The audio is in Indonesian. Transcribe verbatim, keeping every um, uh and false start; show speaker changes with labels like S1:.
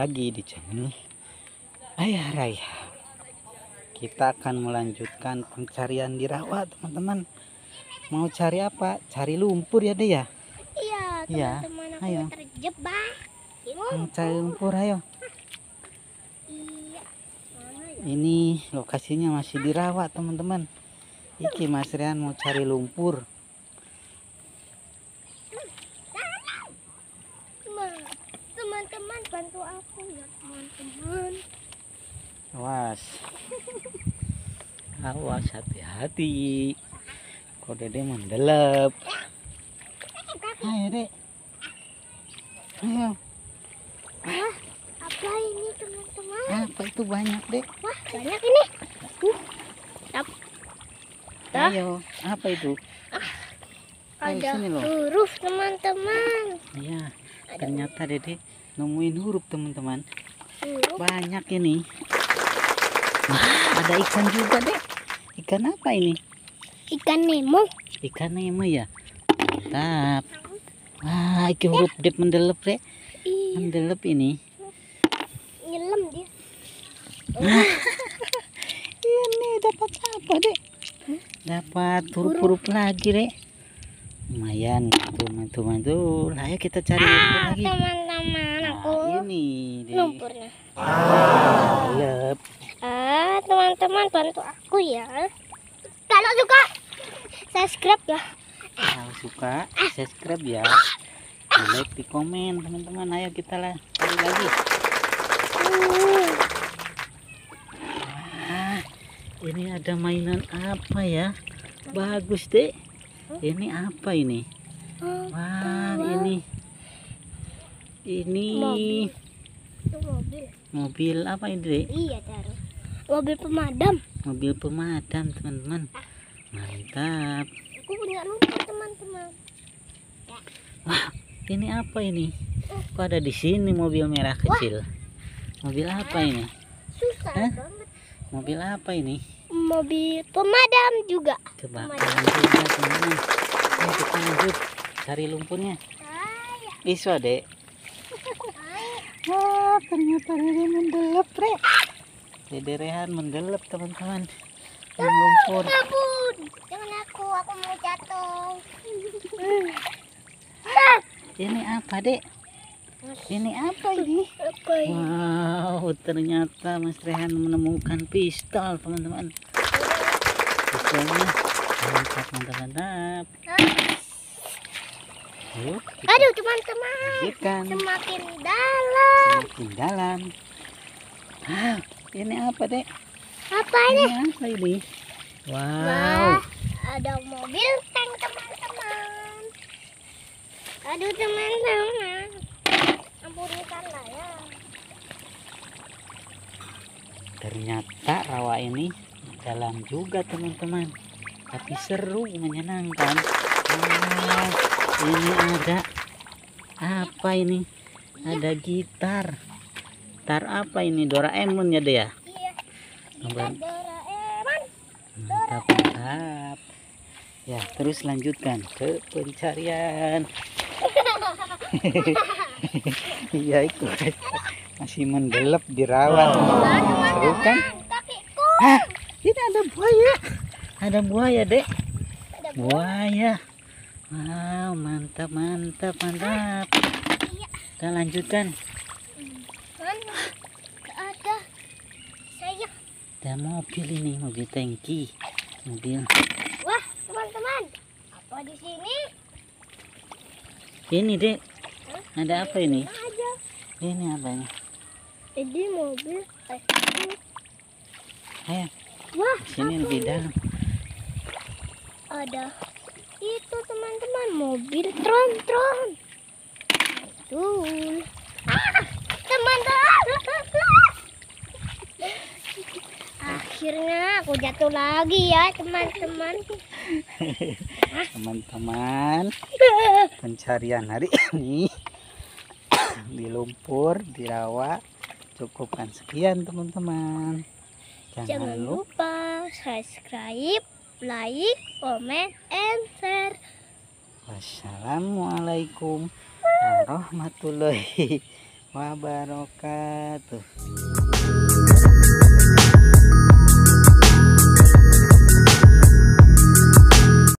S1: lagi di channel Ayah Raya. Kita akan melanjutkan pencarian di rawa, teman-teman. Mau cari apa? Cari lumpur ya, Dek ya?
S2: Iya,
S1: Iya.
S2: teman-teman, aku
S1: Ayo.
S2: terjebak.
S1: Mau cari lumpur, ayo.
S2: Iya. Mana ya?
S1: Ini lokasinya masih di rawa, teman-teman. Iki Mas Rian mau cari lumpur.
S2: Teman-teman, bantu aku ya, teman-teman.
S1: Awas. Awas, hati-hati. Kok Dede mendelep. Ayo, Dek. Ayo.
S2: Wah, apa ini, teman-teman?
S1: Apa itu banyak, Dek?
S2: Wah, banyak ini. Uh, tap. Dah.
S1: Ayo, apa itu? Ayo,
S2: Ada
S1: sini loh.
S2: huruf, teman-teman.
S1: Iya,
S2: Ada
S1: ternyata Dede nemuin huruf, teman-teman.
S2: huruf.
S1: Banyak ini. Wah, ada ikan juga, Dek. Ikan apa ini?
S2: Ikan Nemo.
S1: Ikan Nemo ya? Mantap. Wah, iki huruf Dek mendelep, Dek.
S2: Ih,
S1: Mendelep ini.
S2: nyelam dia.
S1: Ini dapat apa, Dek? Dapat huruf-huruf lagi, Dek. Lumayan, teman-teman tuh. Ayo kita cari lumpur
S2: Ah,
S1: lagi.
S2: teman-teman, aku
S1: Nah, ini, Dek.
S2: lumpurnya.
S1: Mendelep.
S2: Ah, teman-teman, bantu aku ya. Kalau suka, subscribe ya.
S1: Kalau suka, subscribe ya. Di like, di komen, teman-teman. Ayo kita lah cari lagi.
S2: Uh,
S1: Ah, ini ada mainan apa ya? Bagus, Dek. Ini apa ini? Wah, ini ini
S2: Mobil. Itu mobil.
S1: mobil apa ini, Dek?
S2: Iya, taruh. Mobil pemadam.
S1: Mobil pemadam, teman-teman. Mantap.
S2: Aku punya lumpur, teman-teman.
S1: Wah, ini apa ini? Kok ada di sini mobil merah kecil? Mobil apa ini?
S2: Susah
S1: Hah?
S2: banget.
S1: Mobil apa ini?
S2: Mobil pemadam juga.
S1: Kebakaran juga, teman-teman. Ayo kita lanjut cari lumpurnya.
S2: Ayo,
S1: Iswa, Dek.
S2: ayo.
S1: Wah, ternyata Dede mendelep, Rek. Dede Rehan mendelep, teman-teman. Yang lumpur.
S2: Ampun, jangan aku, aku mau jatuh.
S1: Ini apa, Dek? Ini apa ini?
S2: Apa ini?
S1: Wow, ternyata Mas Rehan menemukan pistol, teman-teman. Pistolnya mantap, mantap, mantap. Yuk, kita
S2: Aduh, teman-teman,
S1: lanjutkan.
S2: semakin dalam.
S1: Semakin dalam. Ah, ini apa, Dek?
S2: Apa
S1: Ini
S2: ini?
S1: apa ini?
S2: Wah,
S1: Wow.
S2: ada mobil tank, teman-teman. Aduh, teman-teman, ampunikanlah ya.
S1: Ternyata rawa ini dalam juga, teman-teman. Tapi seru, menyenangkan. Wah, ini ada apa ini? Ada gitar. Gitar apa ini? Doraemon ya, Dek ya?
S2: Iya,
S1: Mantap,
S2: Doraemon.
S1: mantap, mantap. Ya, terus lanjutkan ke pencarian. Iya, itu masih mendelep di rawa. Seru kan?
S2: Kakiku.
S1: Hah, ini ada buaya. Ada buaya, Dek.
S2: Ada
S1: Buaya. Wow, mantap, mantap, mantap.
S2: Iya.
S1: Kita lanjutkan.
S2: Mana? Gak ada. Saya.
S1: Ada mobil ini, mobil tangki. Mobil.
S2: Wah, teman-teman, apa di sini?
S1: Ini, Dek. Ada apa ini?
S2: Aja.
S1: Ini apanya?
S2: Ini mobil. Eh, ini.
S1: Ayo,
S2: Wah,
S1: sini
S2: apa
S1: lebih
S2: ini?
S1: dalam.
S2: Ada itu, teman-teman, mobil tron-tron. Betul. Ah, teman-teman. Akhirnya aku jatuh lagi ya, teman-teman.
S1: Teman-teman, pencarian hari ini di lumpur, di rawa. Cukupkan sekian, teman-teman. Jangan,
S2: Jangan
S1: lupa.
S2: lupa subscribe, like, comment, and share.
S1: Wassalamualaikum warahmatullahi wabarakatuh.